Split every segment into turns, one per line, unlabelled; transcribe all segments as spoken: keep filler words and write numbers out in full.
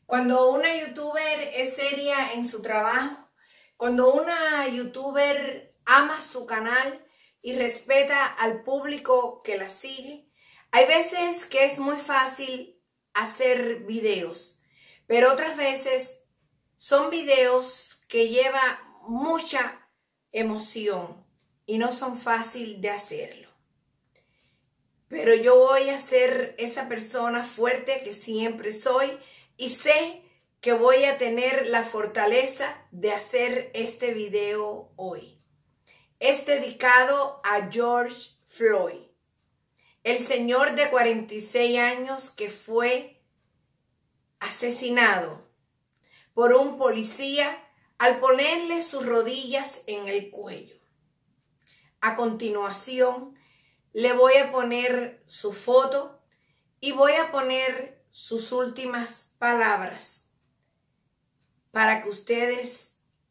Cuando una youtuber es seria en su trabajo, cuando una youtuber ama su canal y respeta al público que la sigue, hay veces que es muy fácil hacer videos, pero otras veces son videos que llevan mucha emoción y no son fáciles de hacerlo. Pero yo voy a ser esa persona fuerte que siempre soy y sé que voy a tener la fortaleza de hacer este video hoy. Es dedicado a George Floyd, el señor de cuarenta y seis años que fue asesinado por un policía al ponerle sus rodillas en el cuello. A continuación, le voy a poner su foto y voy a poner sus últimas palabras para que ustedes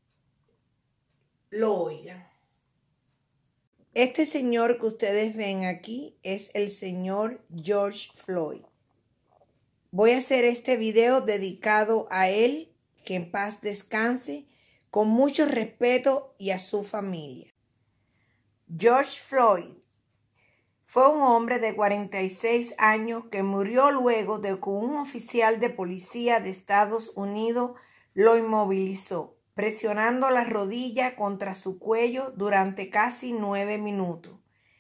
lo oigan. Este señor que ustedes ven aquí es el señor George Floyd. Voy a hacer este video dedicado a él, que en paz descanse, con mucho respeto, y a su familia. George Floyd fue un hombre de cuarenta y seis años que murió luego de que un oficial de policía de Estados Unidos lo inmovilizó, presionando la rodilla contra su cuello durante casi nueve minutos.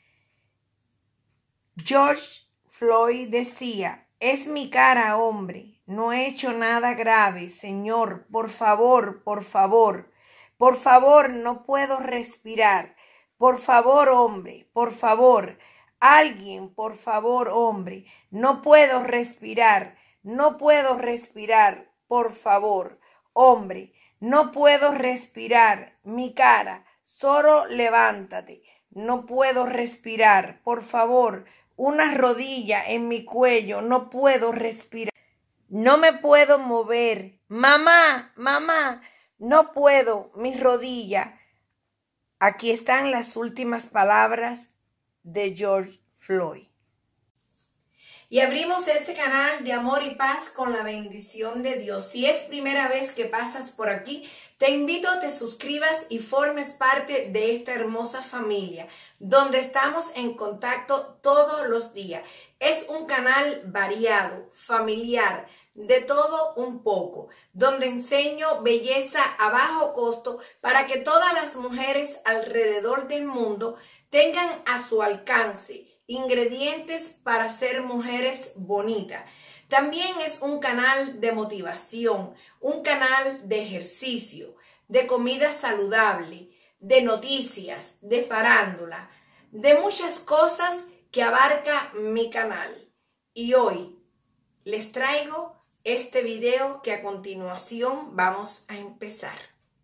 George Floyd decía: "Es mi cara, hombre. No he hecho nada grave, señor. Por favor, por favor, por favor, no puedo respirar. Por favor, hombre, por favor. Alguien, por favor, hombre. No puedo respirar. No puedo respirar. Por favor, hombre. No puedo respirar. Mi cara. Solo levántate. No puedo respirar. Por favor. Una rodilla en mi cuello. No puedo respirar. No me puedo mover. Mamá, mamá. No puedo. Mi rodilla." Aquí están las últimas palabras de George Floyd. Y abrimos este canal de amor y paz con la bendición de Dios. Si es primera vez que pasas por aquí, te invito a que te suscribas y formes parte de esta hermosa familia, donde estamos en contacto todos los días. Es un canal variado, familiar, de todo un poco, donde enseño belleza a bajo costo para que todas las mujeres alrededor del mundo tengan a su alcance ingredientes para ser mujeres bonitas. También es un canal de motivación, un canal de ejercicio, de comida saludable, de noticias, de farándula, de muchas cosas que abarca mi canal. Y hoy les traigo este video que a continuación vamos a empezar.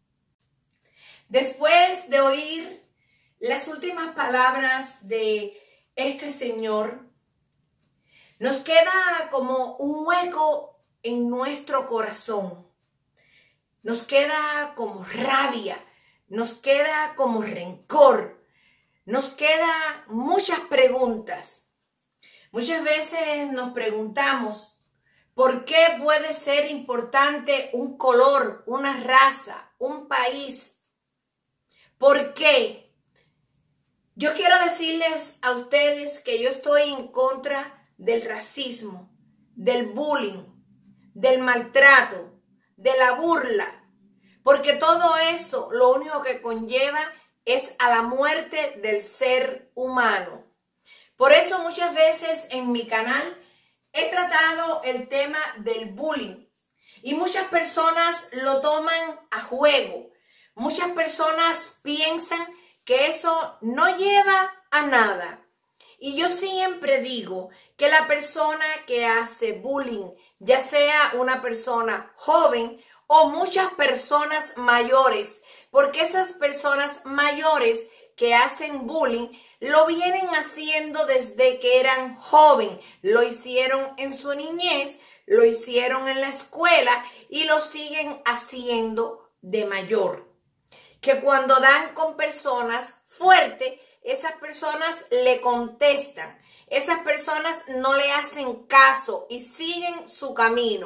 Después de oír las últimas palabras de este señor, nos queda como un hueco en nuestro corazón. Nos queda como rabia, nos queda como rencor, nos quedan muchas preguntas. Muchas veces nos preguntamos: ¿por qué puede ser importante un color, una raza, un país? ¿Por qué? Yo quiero decirles a ustedes que yo estoy en contra del racismo, del bullying, del maltrato, de la burla, porque todo eso lo único que conlleva es a la muerte del ser humano. Por eso muchas veces en mi canal he tratado el tema del bullying y muchas personas lo toman a juego. Muchas personas piensan que eso no lleva a nada. Y yo siempre digo que la persona que hace bullying, ya sea una persona joven o muchas personas mayores, porque esas personas mayores que hacen bullying lo vienen haciendo desde que eran joven, lo hicieron en su niñez, lo hicieron en la escuela y lo siguen haciendo de mayor. Que cuando dan con personas fuertes, esas personas le contestan, esas personas no le hacen caso y siguen su camino.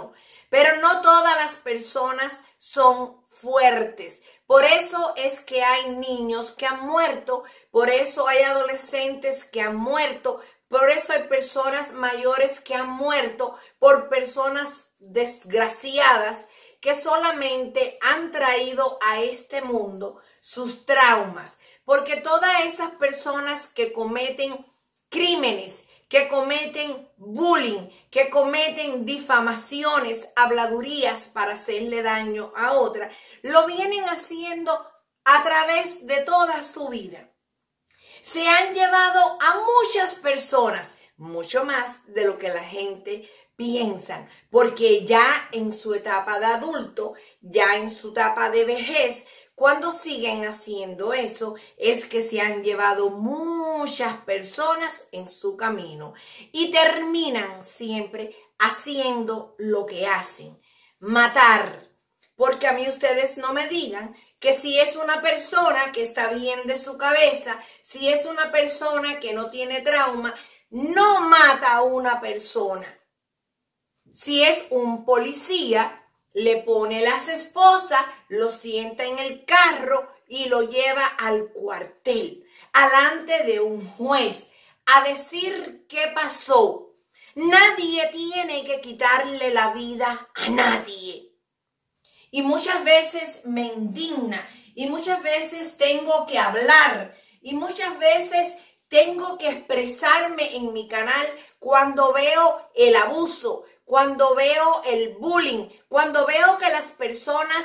pero no todas las personas son fuertes. Por eso es que hay niños que han muerto, por eso hay adolescentes que han muerto, por eso hay personas mayores que han muerto por personas desgraciadas que solamente han traído a este mundo sus traumas. Porque todas esas personas que cometen crímenes, que cometen bullying, que cometen difamaciones, habladurías para hacerle daño a otra, lo vienen haciendo a través de toda su vida. Se han llevado a muchas personas, mucho más de lo que la gente piensa, porque ya en su etapa de adulto, ya en su etapa de vejez, cuando siguen haciendo eso, es que se han llevado muchas personas en su camino y terminan siempre haciendo lo que hacen, matar. Porque a mí ustedes no me digan que si es una persona que está bien de su cabeza, si es una persona que no tiene trauma, no mata a una persona. Si es un policía, le pone las esposas, lo sienta en el carro y lo lleva al cuartel, alante de un juez, a decir qué pasó. Nadie tiene que quitarle la vida a nadie. Y muchas veces me indigna, y muchas veces tengo que hablar, y muchas veces tengo que expresarme en mi canal cuando veo el abuso, cuando veo el bullying, cuando veo que las personas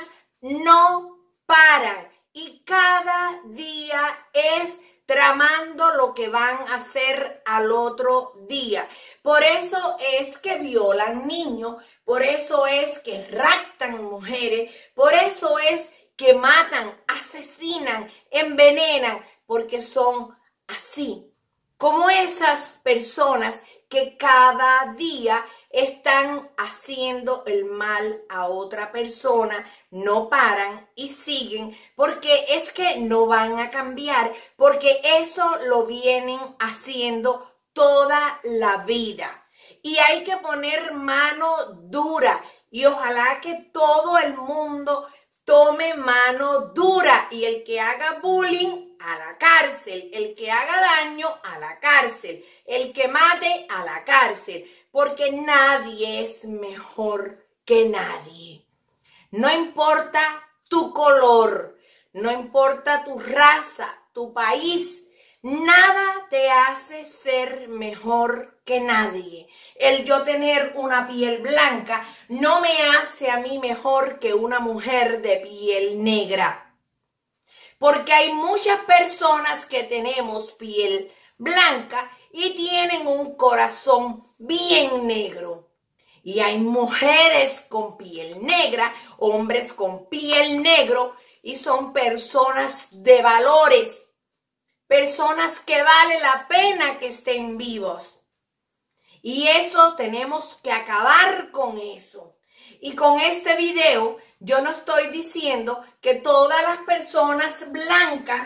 no paran y cada día es tramando lo que van a hacer al otro día. Por eso es que violan niños, por eso es que raptan mujeres, por eso es que matan, asesinan, envenenan, porque son así, como esas personas que cada día están haciendo el mal a otra persona, no paran y siguen, porque es que no van a cambiar, porque eso lo vienen haciendo toda la vida. Y hay que poner mano dura y ojalá que todo el mundo tome mano dura y el que haga bullying a la cárcel, el que haga daño a la cárcel, el que mate a la cárcel, porque nadie es mejor que nadie. No importa tu color, no importa tu raza, tu país, nada te hace ser mejor que nadie. El yo tener una piel blanca no me hace a mí mejor que una mujer de piel negra. Porque hay muchas personas que tenemos piel blanca y tienen un corazón bien negro. Y hay mujeres con piel negra, hombres con piel negro y son personas de valores. Personas que vale la pena que estén vivos. Y eso tenemos que acabar con eso. Y con este video yo no estoy diciendo que todas las personas blancas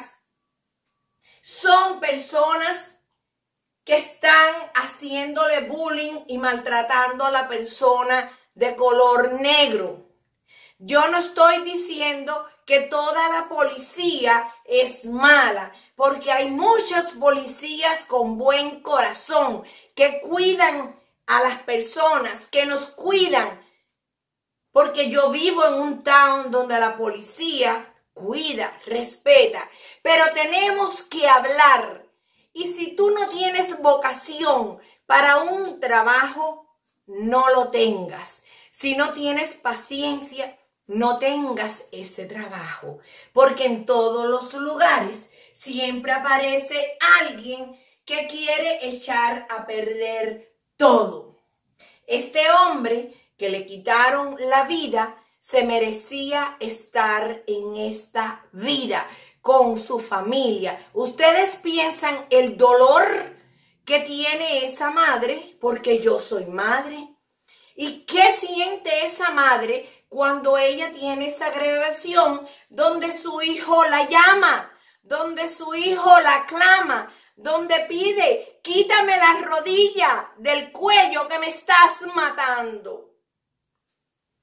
son personas que están haciéndole bullying y maltratando a la persona de color negro. Yo no estoy diciendo que toda la policía es mala, porque hay muchos policías con buen corazón que cuidan a las personas, que nos cuidan. Porque yo vivo en un town donde la policía cuida, respeta, pero tenemos que hablar. Y si tú no tienes vocación para un trabajo, no lo tengas. Si no tienes paciencia, no tengas ese trabajo. Porque en todos los lugares siempre aparece alguien que quiere echar a perder todo. Este hombre que le quitaron la vida se merecía estar en esta vida con su familia. ¿Ustedes piensan el dolor que tiene esa madre? Porque yo soy madre. ¿Y qué siente esa madre cuando ella tiene esa grabación donde su hijo la llama, donde su hijo la clama, donde pide, quítame la rodilla del cuello que me estás matando?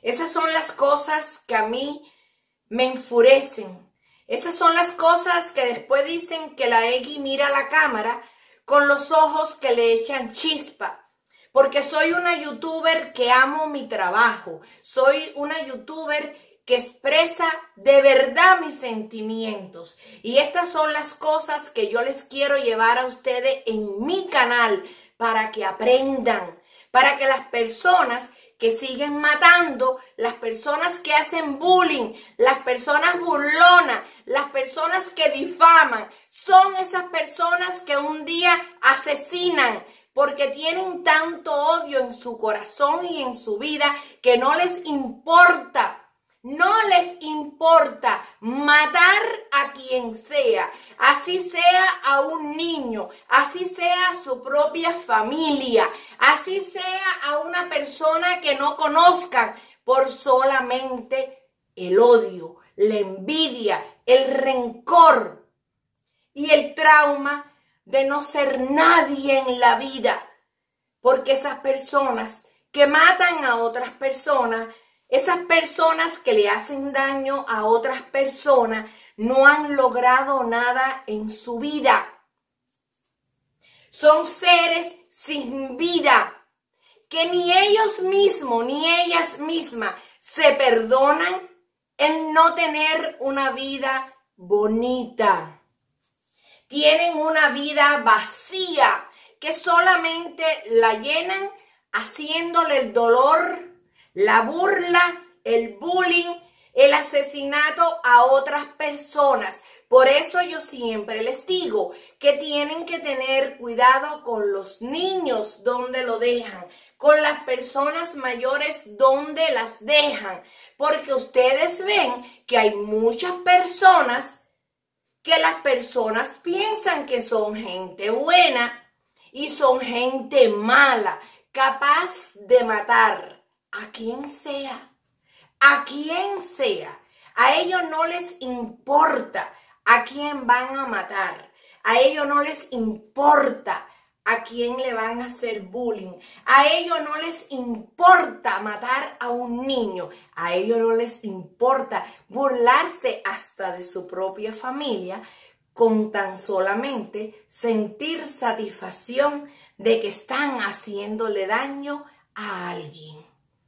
Esas son las cosas que a mí me enfurecen. Esas son las cosas que después dicen que la Egui mira a la cámara con los ojos que le echan chispa. Porque soy una youtuber que amo mi trabajo. Soy una youtuber que expresa de verdad mis sentimientos. Y estas son las cosas que yo les quiero llevar a ustedes en mi canal para que aprendan. Para que las personas que siguen matando, las personas que hacen bullying, las personas burlonas, las personas que difaman, son esas personas que un día asesinan porque tienen tanto odio en su corazón y en su vida que no les importa. No les importa matar a quien sea, así sea a un niño, así sea a su propia familia, así sea a una persona que no conozcan, por solamente el odio, la envidia, el rencor y el trauma de no ser nadie en la vida. Porque esas personas que matan a otras personas, esas personas que le hacen daño a otras personas no han logrado nada en su vida. Son seres sin vida que ni ellos mismos ni ellas mismas se perdonan en no tener una vida bonita. Tienen una vida vacía que solamente la llenan haciéndole el dolor, la burla, el bullying, el asesinato a otras personas. Por eso yo siempre les digo que tienen que tener cuidado con los niños donde lo dejan, con las personas mayores donde las dejan, porque ustedes ven que hay muchas personas que las personas piensan que son gente buena y son gente mala, capaz de matar a quien sea, a quien sea. A ellos no les importa a quién van a matar. A ellos no les importa a quién le van a hacer bullying. A ellos no les importa matar a un niño. A ellos no les importa burlarse hasta de su propia familia con tan solamente sentir satisfacción de que están haciéndole daño a alguien.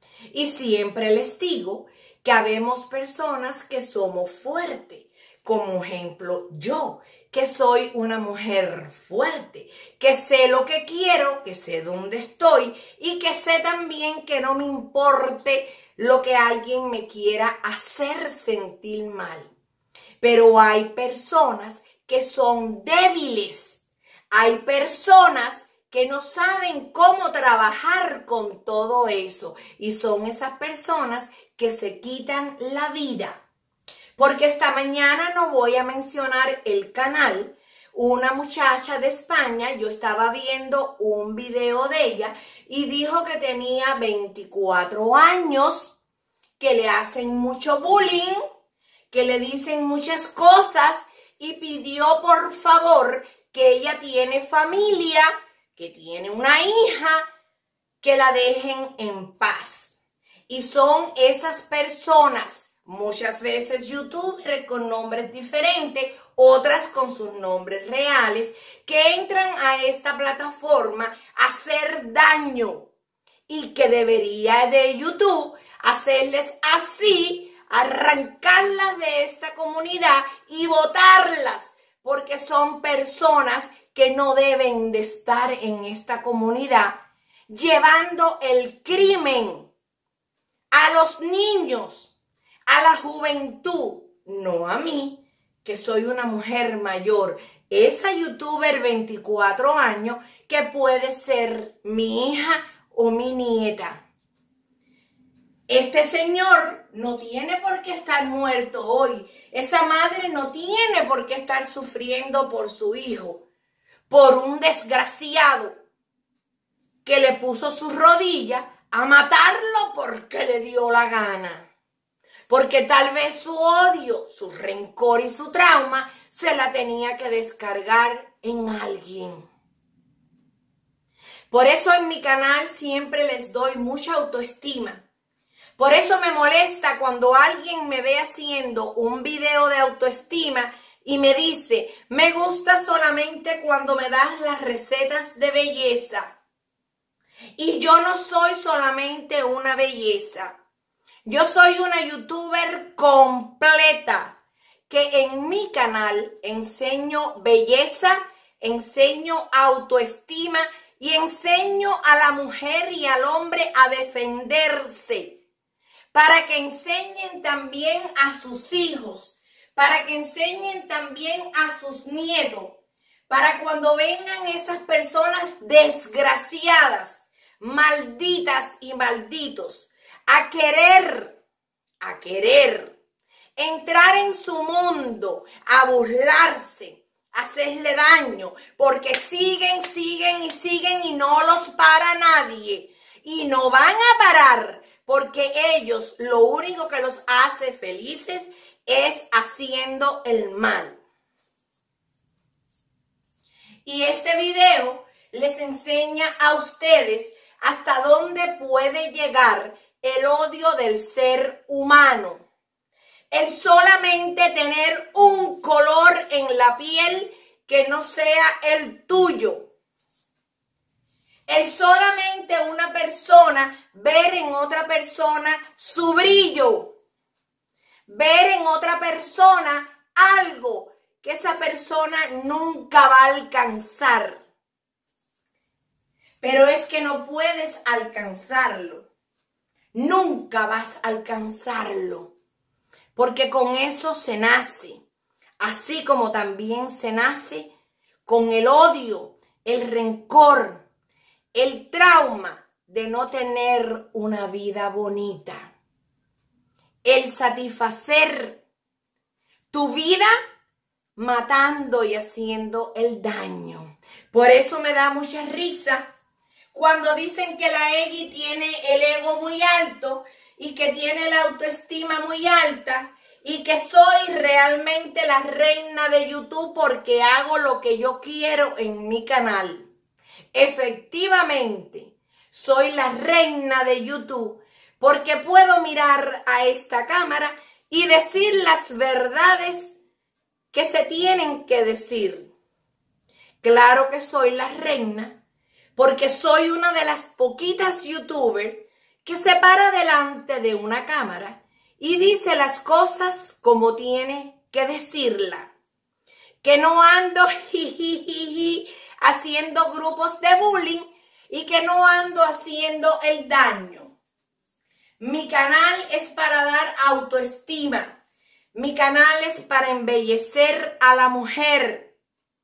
Y siempre les digo que habemos personas que somos fuertes. Como ejemplo, yo, que soy una mujer fuerte, que sé lo que quiero, que sé dónde estoy y que sé también que no me importe lo que alguien me quiera hacer sentir mal. Pero hay personas que son débiles. Hay personas que no saben cómo trabajar con todo eso. Y son esas personas que se quitan la vida. Porque esta mañana no voy a mencionar el canal. Una muchacha de España, yo estaba viendo un video de ella y dijo que tenía veinticuatro años, que le hacen mucho bullying, que le dicen muchas cosas y pidió por favor que ella tiene familia, que tiene una hija, que la dejen en paz. Y son esas personas, muchas veces youtubers con nombres diferentes, otras con sus nombres reales, que entran a esta plataforma a hacer daño y que debería de YouTube hacerles así, arrancarlas de esta comunidad y botarlas, porque son personas que no deben de estar en esta comunidad llevando el crimen a los niños, a la juventud, no a mí, que soy una mujer mayor, esa youtuber veinticuatro años que puede ser mi hija o mi nieta. Este señor no tiene por qué estar muerto hoy. Esa madre no tiene por qué estar sufriendo por su hijo, por un desgraciado que le puso su rodilla a matarlo porque le dio la gana. Porque tal vez su odio, su rencor y su trauma se la tenía que descargar en alguien. Por eso en mi canal siempre les doy mucha autoestima. Por eso me molesta cuando alguien me ve haciendo un video de autoestima y me dice, me gusta solamente cuando me das las recetas de belleza. Y yo no soy solamente una belleza. Yo soy una youtuber completa que en mi canal enseño belleza, enseño autoestima y enseño a la mujer y al hombre a defenderse, para que enseñen también a sus hijos, para que enseñen también a sus nietos, para cuando vengan esas personas desgraciadas, malditas y malditos, a querer, a querer entrar en su mundo, a burlarse, a hacerle daño, porque siguen, siguen y siguen y no los para nadie. Y no van a parar, porque ellos lo único que los hace felices es haciendo el mal. Y este video les enseña a ustedes hasta dónde puede llegar el odio del ser humano. El solamente tener un color en la piel que no sea el tuyo. El solamente una persona ver en otra persona su brillo. Ver en otra persona algo que esa persona nunca va a alcanzar. Pero es que no puedes alcanzarlo. Nunca vas a alcanzarlo. Porque con eso se nace. Así como también se nace con el odio, el rencor, el trauma de no tener una vida bonita. El satisfacer tu vida matando y haciendo el daño. Por eso me da mucha risa cuando dicen que la Egui tiene el ego muy alto y que tiene la autoestima muy alta y que soy realmente la reina de YouTube porque hago lo que yo quiero en mi canal. Efectivamente, soy la reina de YouTube porque puedo mirar a esta cámara y decir las verdades que se tienen que decir. Claro que soy la reina porque soy una de las poquitas youtubers que se para delante de una cámara y dice las cosas como tiene que decirla. Que no ando jijijiji haciendo grupos de bullying y que no ando haciendo el daño. Mi canal es para dar autoestima. Mi canal es para embellecer a la mujer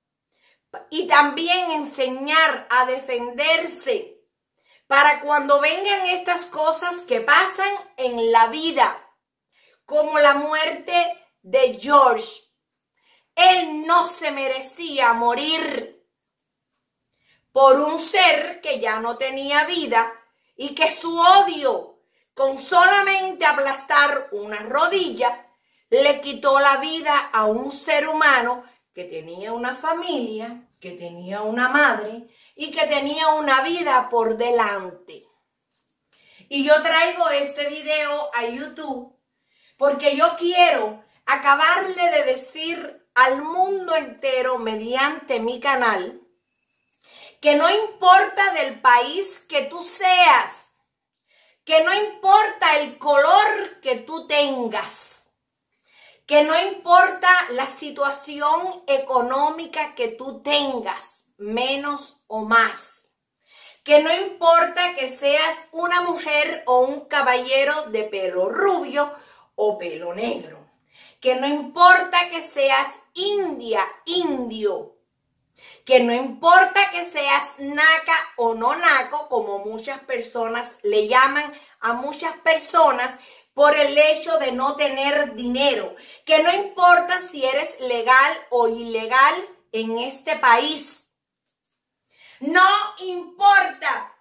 y también enseñar a defenderse para cuando vengan estas cosas que pasan en la vida, como la muerte de George. Él no se merecía morir por un ser que ya no tenía vida y que su odio, con solamente aplastar una rodilla, le quitó la vida a un ser humano que tenía una familia, que tenía una madre y que tenía una vida por delante. Y yo traigo este video a YouTube porque yo quiero acabarle de decir al mundo entero mediante mi canal que no importa del país que tú seas, que no importa el color que tú tengas, que no importa la situación económica que tú tengas, menos o más, que no importa que seas una mujer o un caballero de pelo rubio o pelo negro, que no importa que seas india, indio, que no importa que seas naca o no naco, como muchas personas le llaman a muchas personas por el hecho de no tener dinero, que no importa si eres legal o ilegal en este país. No importa.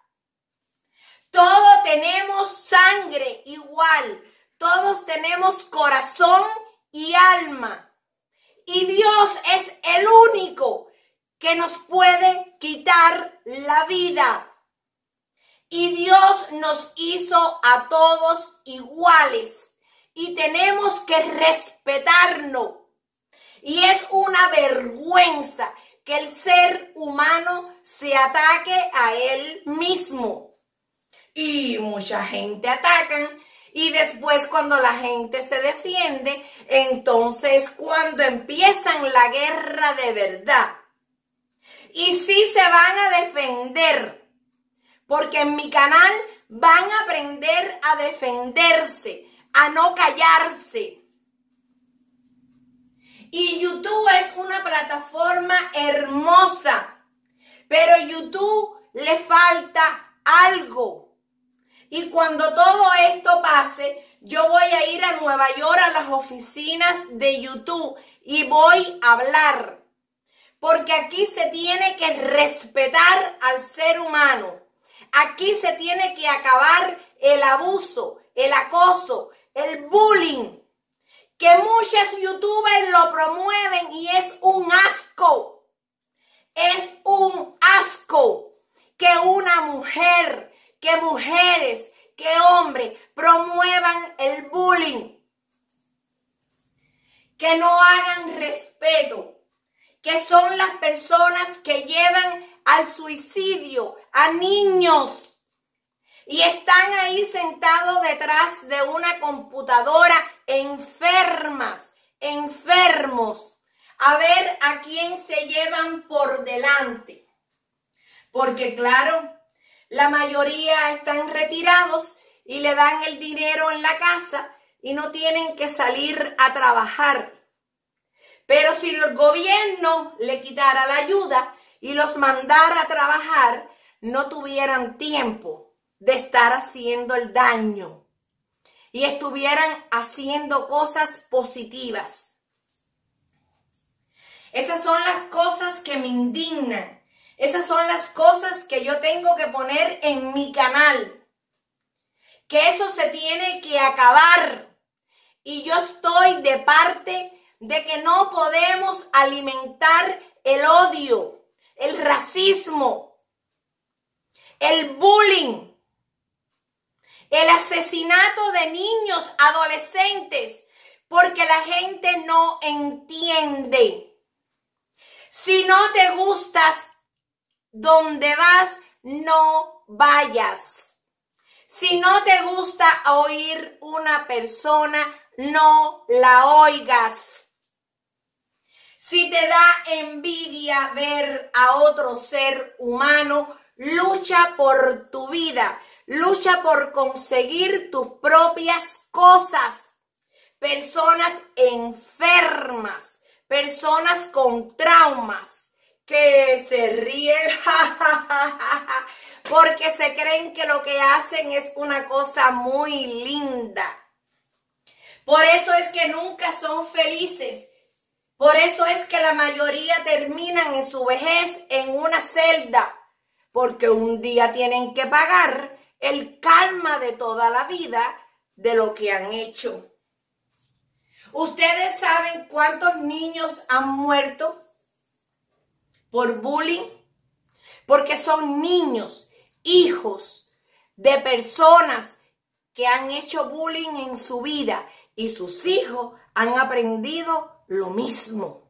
Todos tenemos sangre igual. Todos tenemos corazón y alma. Y Dios es el único que nos puede quitar la vida. Y Dios nos hizo a todos iguales y tenemos que respetarnos. Y es una vergüenza que el ser humano se ataque a él mismo. Y mucha gente atacan y después cuando la gente se defiende, entonces cuando empiezan la guerra de verdad. Y sí se van a defender, porque en mi canal van a aprender a defenderse, a no callarse. Y YouTube es una plataforma hermosa, pero YouTube le falta algo. Y cuando todo esto pase, yo voy a ir a Nueva York a las oficinas de YouTube y voy a hablar. Porque aquí se tiene que respetar al ser humano. Aquí se tiene que acabar el abuso, el acoso, el bullying. Que muchos youtubers lo promueven y es un asco. Es un asco que una mujer, que mujeres, que hombres promuevan el bullying. Que no hagan respeto. Que son las personas que llevan al suicidio a niños. Y están ahí sentados detrás de una computadora enfermas, enfermos. A ver a quién se llevan por delante. Porque claro, la mayoría están retirados y le dan el dinero en la casa y no tienen que salir a trabajar. Pero si el gobierno le quitara la ayuda y los mandara a trabajar, no tuvieran tiempo de estar haciendo el daño y estuvieran haciendo cosas positivas. Esas son las cosas que me indignan. Esas son las cosas que yo tengo que poner en mi canal. Que eso se tiene que acabar. Y yo estoy de parte de que no podemos alimentar el odio, el racismo, el bullying, el asesinato de niños, adolescentes, porque la gente no entiende. Si no te gustas donde vas, no vayas. Si no te gusta oír una persona, no la oigas. Si te da envidia ver a otro ser humano, lucha por tu vida, lucha por conseguir tus propias cosas. Personas enfermas, personas con traumas, que se ríen porque se creen que lo que hacen es una cosa muy linda. Por eso es que nunca son felices. Por eso es que la mayoría terminan en su vejez en una celda, porque un día tienen que pagar el karma de toda la vida de lo que han hecho. ¿Ustedes saben cuántos niños han muerto por bullying? Porque son niños, hijos de personas que han hecho bullying en su vida y sus hijos han aprendido lo mismo.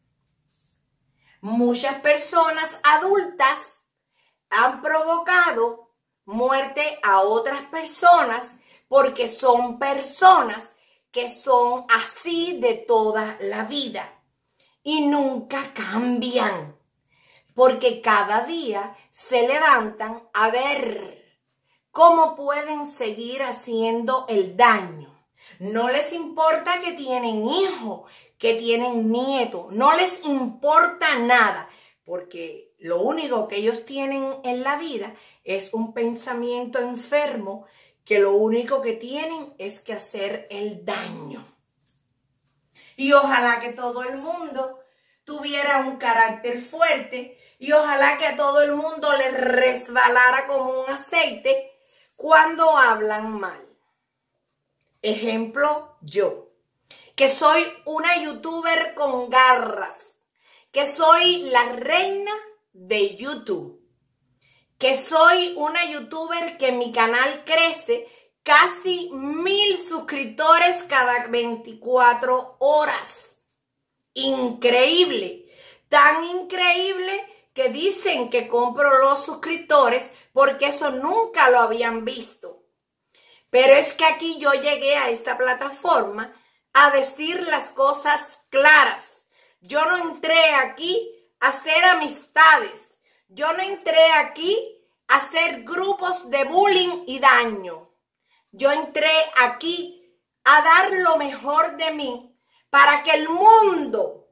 Muchas personas adultas han provocado muerte a otras personas porque son personas que son así de toda la vida y nunca cambian, porque cada día se levantan a ver cómo pueden seguir haciendo el daño. No les importa que tienen hijos, que tienen nietos, no les importa nada, porque lo único que ellos tienen en la vida es un pensamiento enfermo, que lo único que tienen es que hacer el daño. Y ojalá que todo el mundo tuviera un carácter fuerte y ojalá que a todo el mundo le resbalara como un aceite cuando hablan mal. Ejemplo, yo, que soy una youtuber con garras, que soy la reina de YouTube, que soy una youtuber que mi canal crece casi mil suscriptores cada veinticuatro horas. Increíble, tan increíble que dicen que compro los suscriptores porque eso nunca lo habían visto. Pero es que aquí yo llegué a esta plataforma a decir las cosas claras. Yo no entré aquí a hacer amistades. Yo no entré aquí a hacer grupos de bullying y daño. Yo entré aquí a dar lo mejor de mí para que el mundo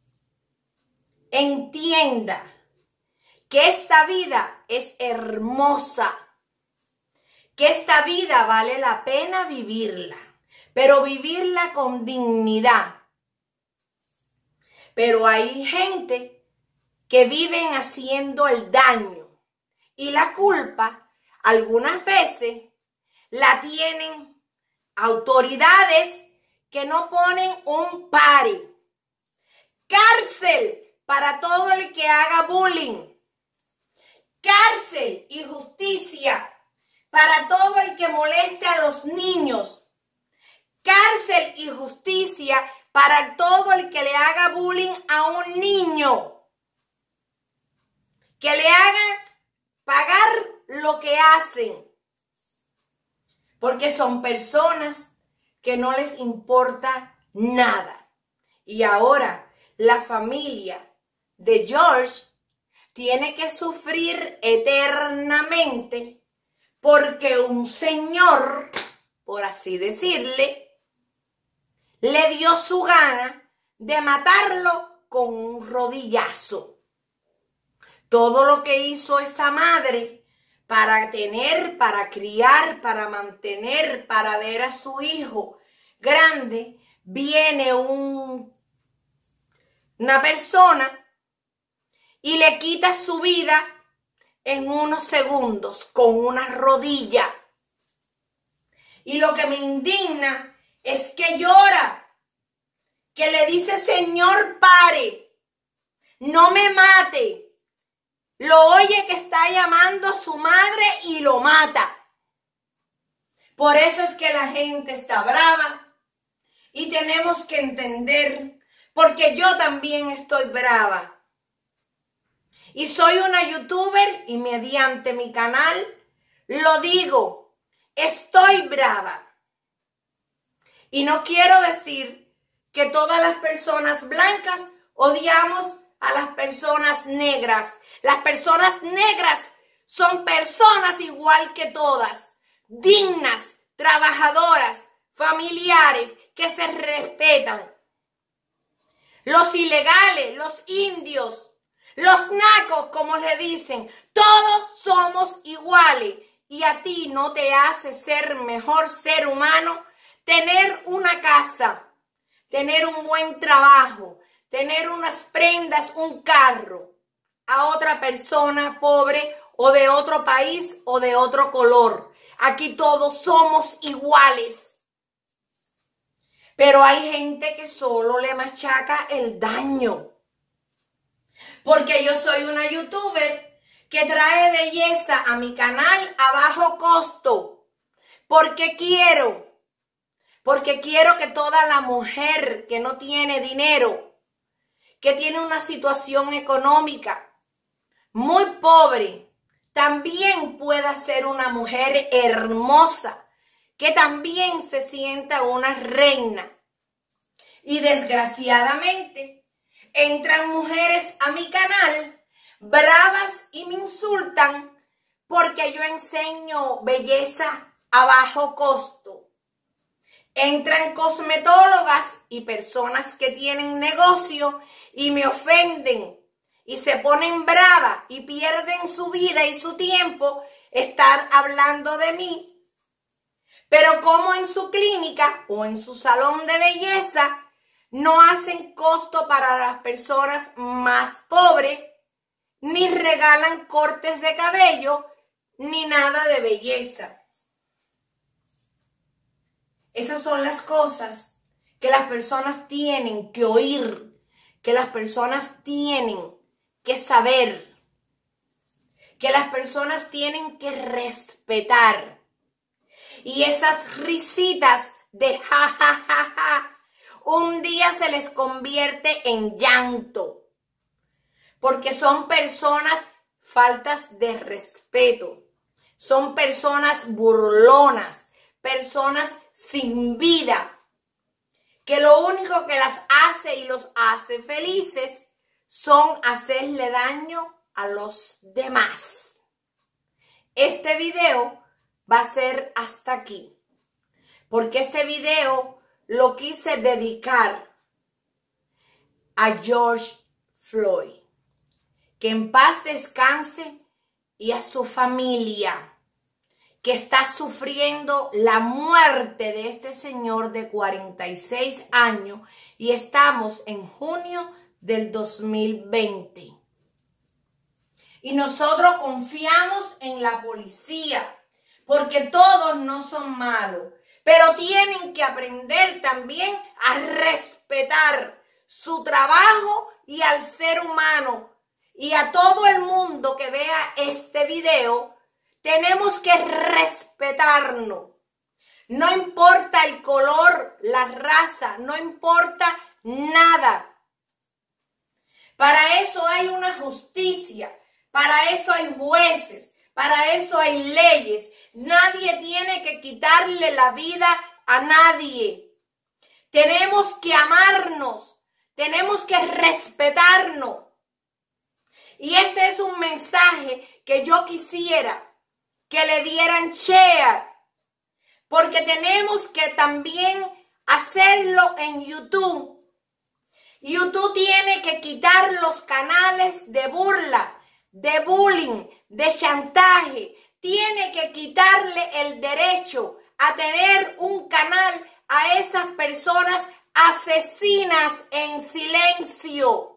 entienda que esta vida es hermosa, que esta vida vale la pena vivirla, pero vivirla con dignidad. Pero hay gente que viven haciendo el daño y la culpa algunas veces la tienen autoridades que no ponen un pare. Cárcel para todo el que haga bullying. Cárcel y justicia para todo el que moleste a los niños. Cárcel y justicia para todo el que le haga bullying a un niño. Que le hagan pagar lo que hacen. Porque son personas que no les importa nada. Y ahora la familia de George tiene que sufrir eternamente porque un señor, por así decirle, le dio su gana de matarlo con un rodillazo. Todo lo que hizo esa madre para tener, para criar, para mantener, para ver a su hijo grande, viene un, una persona y le quita su vida en unos segundos con una rodilla. Y lo que me indigna es que llora, que le dice: Señor, pare, no me mate. Lo oye que está llamando a su madre y lo mata. Por eso es que la gente está brava y tenemos que entender, porque yo también estoy brava. Y soy una youtuber y mediante mi canal lo digo, estoy brava. Y no quiero decir que todas las personas blancas odiamos a las personas negras. Las personas negras son personas igual que todas, dignas, trabajadoras, familiares, que se respetan. Los ilegales, los indios, los nacos, como le dicen, todos somos iguales. Y a ti no te hace ser mejor ser humano tener una casa, tener un buen trabajo, tener unas prendas, un carro, a otra persona pobre o de otro país o de otro color. Aquí todos somos iguales. Pero hay gente que solo le machaca el daño. Porque yo soy una youtuber que trae belleza a mi canal a bajo costo. Porque quiero, porque quiero que toda la mujer que no tiene dinero, que tiene una situación económica muy pobre, también pueda ser una mujer hermosa, que también se sienta una reina. Y desgraciadamente entran mujeres a mi canal bravas y me insultan porque yo enseño belleza a bajo costo. Entran cosmetólogas y personas que tienen negocio y me ofenden y se ponen bravas y pierden su vida y su tiempo estar hablando de mí. Pero como en su clínica o en su salón de belleza no hacen costo para las personas más pobres, ni regalan cortes de cabello, ni nada de belleza. Esas son las cosas que las personas tienen que oír, que las personas tienen que saber. que las personas tienen que respetar. Y esas risitas de ja, ja, ja, ja, un día se les convierte en llanto. Porque son personas faltas de respeto. Son personas burlonas, personas sin vida, que lo único que las hace y los hace felices son hacerle daño a los demás. Este video va a ser hasta aquí, porque este video lo quise dedicar a George Floyd. Que en paz descanse, y a su familia que está sufriendo la muerte de este señor de cuarenta y seis años, y estamos en junio del dos mil veinte. Y nosotros confiamos en la policía, porque todos no son malos, pero tienen que aprender también a respetar su trabajo y al ser humano. Y a todo el mundo que vea este video, tenemos que respetarnos. No importa el color, la raza, no importa nada. Para eso hay una justicia, para eso hay jueces, para eso hay leyes. Nadie tiene que quitarle la vida a nadie. Tenemos que amarnos, tenemos que respetarnos. Y este es un mensaje que yo quisiera que le dieran share, porque tenemos que también hacerlo en YouTube. YouTube tiene que quitar los canales de burla, de bullying, de chantaje. Tiene que quitarle el derecho a tener un canal a esas personas asesinas en silencio.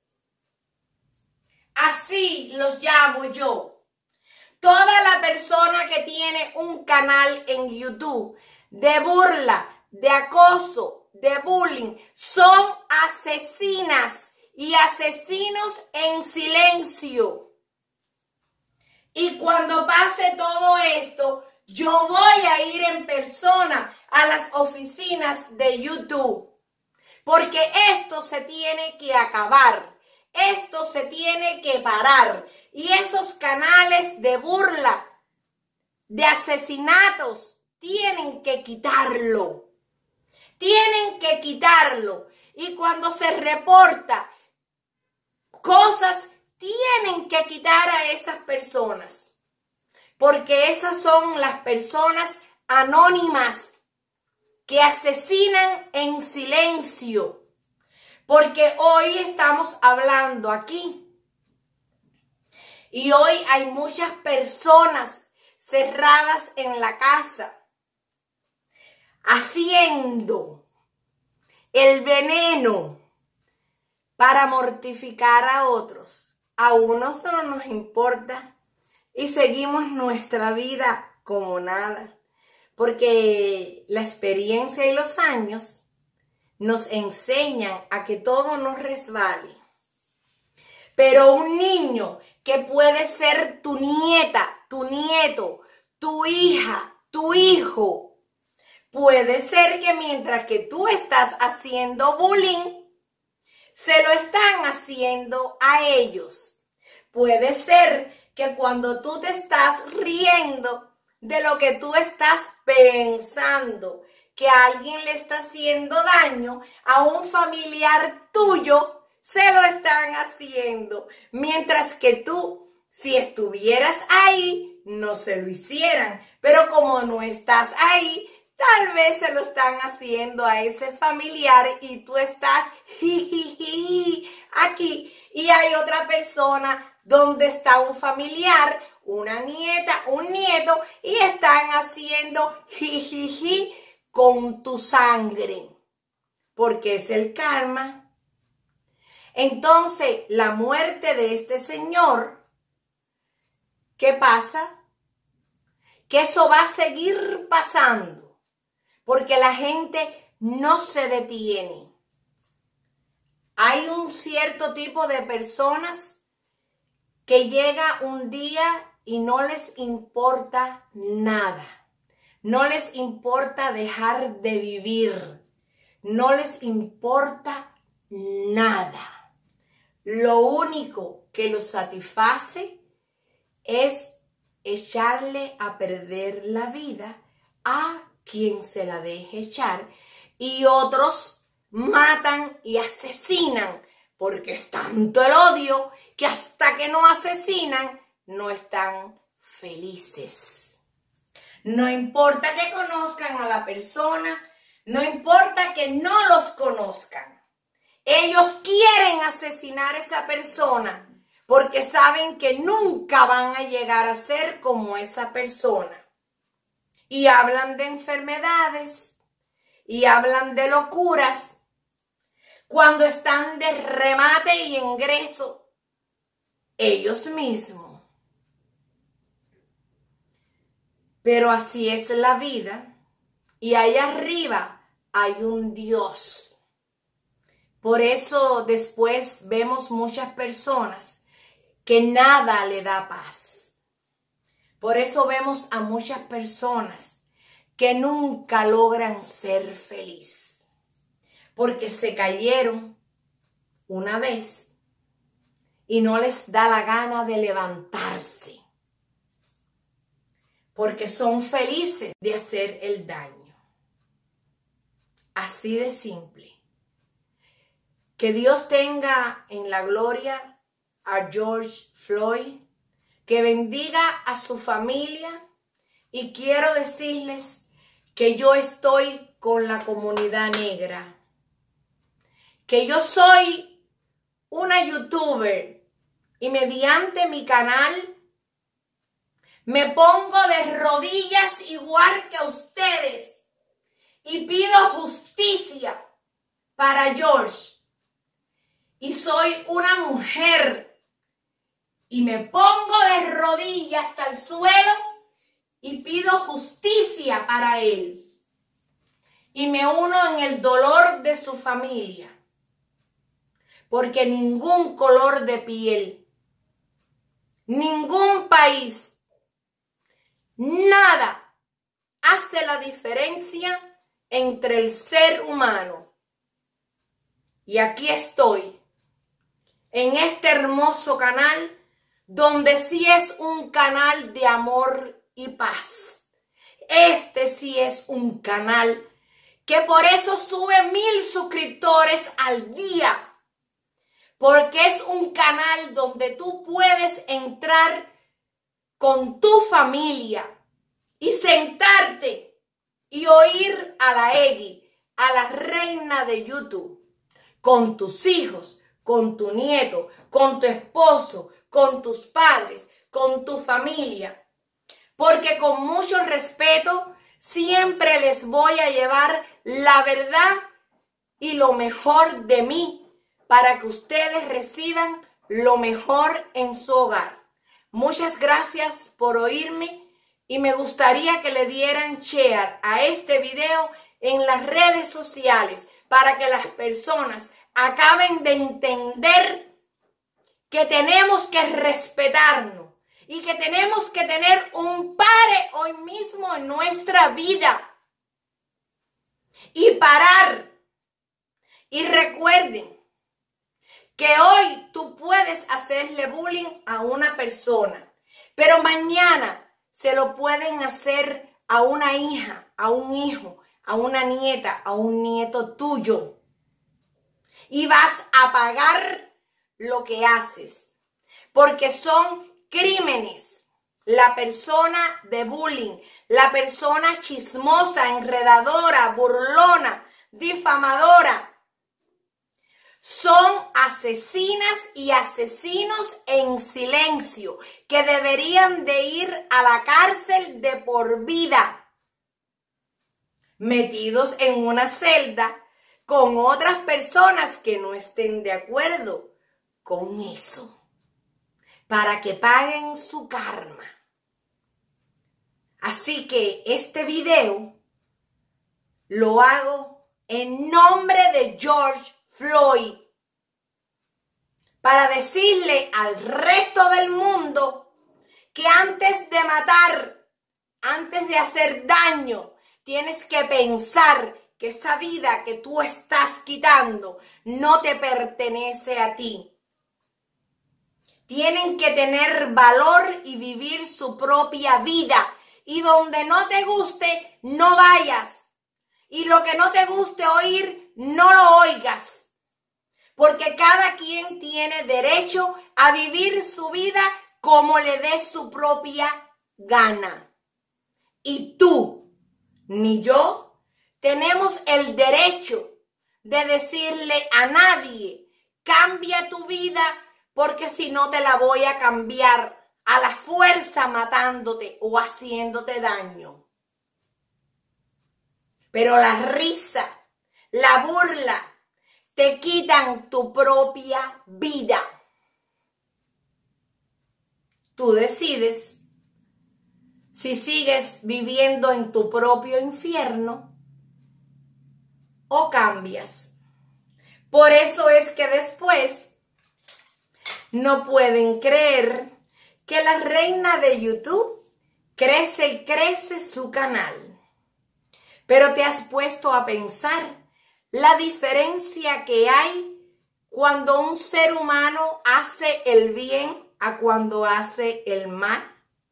Así los llamo yo. Toda la persona que tiene un canal en YouTube de burla, de acoso, de bullying, son asesinas y asesinos en silencio. Y cuando pase todo esto, yo voy a ir en persona a las oficinas de YouTube. Porque esto se tiene que acabar. Esto se tiene que parar. Y esos canales de burla, de asesinatos, tienen que quitarlo. Tienen que quitarlo. Y cuando se reporta cosas, tienen que quitar a esas personas. Porque esas son las personas anónimas que asesinan en silencio. Porque hoy estamos hablando aquí. Y hoy hay muchas personas cerradas en la casa, haciendo el veneno para mortificar a otros. A unos no nos importa y seguimos nuestra vida como nada. Porque la experiencia y los años nos enseñan a que todo nos resbale. Pero un niño que puede ser tu nieta, tu nieto, tu hija, tu hijo, puede ser que mientras que tú estás haciendo bullying, se lo están haciendo a ellos. Puede ser que cuando tú te estás riendo de lo que tú estás pensando, que a alguien le está haciendo daño, a un familiar tuyo, se lo están haciendo. Mientras que tú, si estuvieras ahí, no se lo hicieran. Pero como no estás ahí, tal vez se lo están haciendo a ese familiar y tú estás jijiji, aquí. Y hay otra persona donde está un familiar, una nieta, un nieto, y están haciendo jijiji con tu sangre. Porque es el karma. Entonces, la muerte de este señor, ¿qué pasa? Que eso va a seguir pasando, porque la gente no se detiene. Hay un cierto tipo de personas que llega un día y no les importa nada. No les importa dejar de vivir. No les importa nada. Lo único que los satisface es echarle a perder la vida a quien se la deje echar, y otros matan y asesinan, porque es tanto el odio que hasta que no asesinan no están felices. No importa que conozcan a la persona, no importa que no los conozcan. Ellos quieren asesinar a esa persona porque saben que nunca van a llegar a ser como esa persona. Y hablan de enfermedades y hablan de locuras cuando están de remate y ingreso ellos mismos. Pero así es la vida, y allá arriba hay un Dios. Por eso después vemos muchas personas que nada le da paz. Por eso vemos a muchas personas que nunca logran ser felices, porque se cayeron una vez y no les da la gana de levantarse, porque son felices de hacer el daño. Así de simple. Que Dios tenga en la gloria a George Floyd, que bendiga a su familia, y quiero decirles que yo estoy con la comunidad negra, que yo soy una youtuber y mediante mi canal me pongo de rodillas igual que ustedes y pido justicia para George. Y soy una mujer y me pongo de rodillas hasta el suelo y pido justicia para él. Y me uno en el dolor de su familia, porque ningún color de piel, ningún país, nada hace la diferencia entre el ser humano. Y aquí estoy, en este hermoso canal, donde sí es un canal de amor y paz. Este sí es un canal que por eso sube mil suscriptores al día, porque es un canal donde tú puedes entrar con tu familia y sentarte y oír a la Eggy, a la reina de YouTube, con tus hijos, con tu nieto, con tu esposo, con tus padres, con tu familia. Porque con mucho respeto siempre les voy a llevar la verdad y lo mejor de mí para que ustedes reciban lo mejor en su hogar. Muchas gracias por oírme y me gustaría que le dieran share a este video en las redes sociales para que las personas acaben de entender que tenemos que respetarnos y que tenemos que tener un pare hoy mismo en nuestra vida y parar. Y recuerden que hoy tú puedes hacerle bullying a una persona, pero mañana se lo pueden hacer a una hija, a un hijo, a una nieta, a un nieto tuyo. Y vas a pagar lo que haces, porque son crímenes. La persona de bullying, la persona chismosa, enredadora, burlona, difamadora, son asesinas y asesinos en silencio que deberían de ir a la cárcel de por vida, metidos en una celda con otras personas que no estén de acuerdo con eso, para que paguen su karma. Así que este video lo hago en nombre de George Floyd, para decirle al resto del mundo que antes de matar, antes de hacer daño, tienes que pensar que esa vida que tú estás quitando no te pertenece a ti. Tienen que tener valor y vivir su propia vida. Y donde no te guste, no vayas. Y lo que no te guste oír, no lo oigas. Porque cada quien tiene derecho a vivir su vida como le dé su propia gana. Y tú, ni yo, tenemos el derecho de decirle a nadie, cambia tu vida, porque si no te la voy a cambiar a la fuerza matándote o haciéndote daño. Pero la risa, la burla, te quitan tu propia vida. Tú decides si sigues viviendo en tu propio infierno o cambias. Por eso es que después no pueden creer que la reina de YouTube crece y crece su canal. Pero te has puesto a pensar la diferencia que hay cuando un ser humano hace el bien a cuando hace el mal.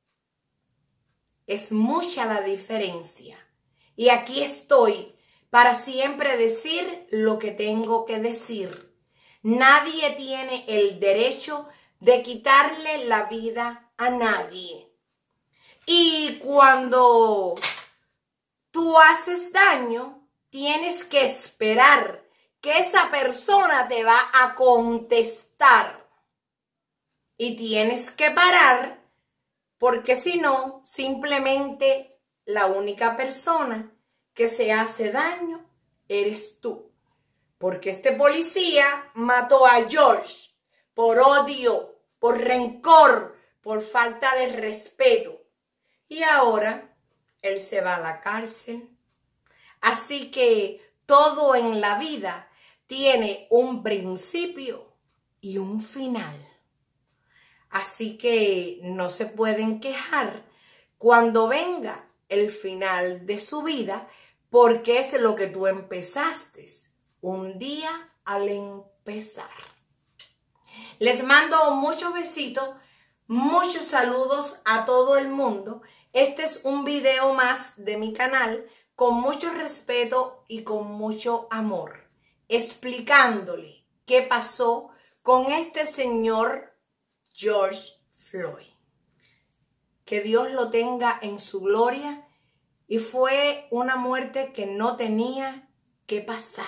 Es mucha la diferencia. Y aquí estoy para siempre decir lo que tengo que decir. Nadie tiene el derecho de quitarle la vida a nadie. Y cuando tú haces daño, tienes que esperar que esa persona te va a contestar. Y tienes que parar, porque si no, simplemente la única persona que se hace daño eres tú. Porque este policía mató a George por odio, por rencor, por falta de respeto. Y ahora él se va a la cárcel. Así que todo en la vida tiene un principio y un final. Así que no se pueden quejar cuando venga el final de su vida, porque es lo que tú empezaste un día al empezar. Les mando muchos besitos, muchos saludos a todo el mundo. Este es un video más de mi canal con mucho respeto y con mucho amor, explicándole qué pasó con este señor George Floyd. Que Dios lo tenga en su gloria, y fue una muerte que no tenía que pasar.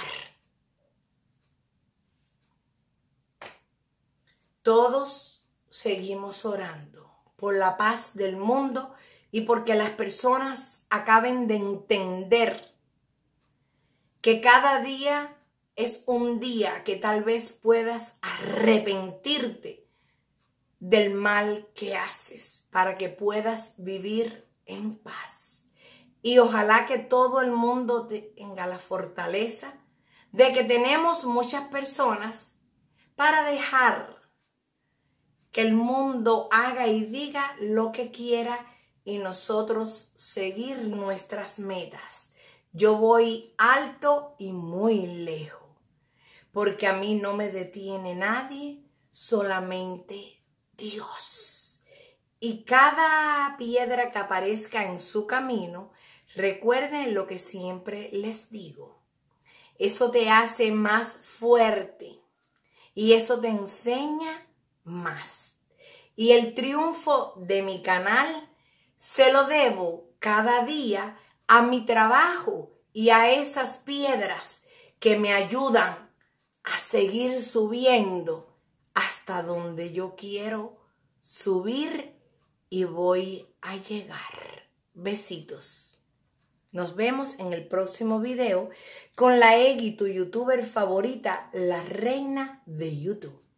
Todos seguimos orando por la paz del mundo y porque las personas acaben de entender que cada día es un día que tal vez puedas arrepentirte del mal que haces para que puedas vivir en paz. Y ojalá que todo el mundo tenga la fortaleza de que tenemos muchas personas para dejar que el mundo haga y diga lo que quiera y nosotros seguir nuestras metas. Yo voy alto y muy lejos, porque a mí no me detiene nadie, solamente Dios. Y cada piedra que aparezca en su camino, recuerden lo que siempre les digo. Eso te hace más fuerte y eso te enseña más. Y el triunfo de mi canal se lo debo cada día a mi trabajo y a esas piedras que me ayudan a seguir subiendo hasta donde yo quiero subir y voy a llegar. Besitos. Nos vemos en el próximo video con la Eggy, tu youtuber favorita, la reina de YouTube.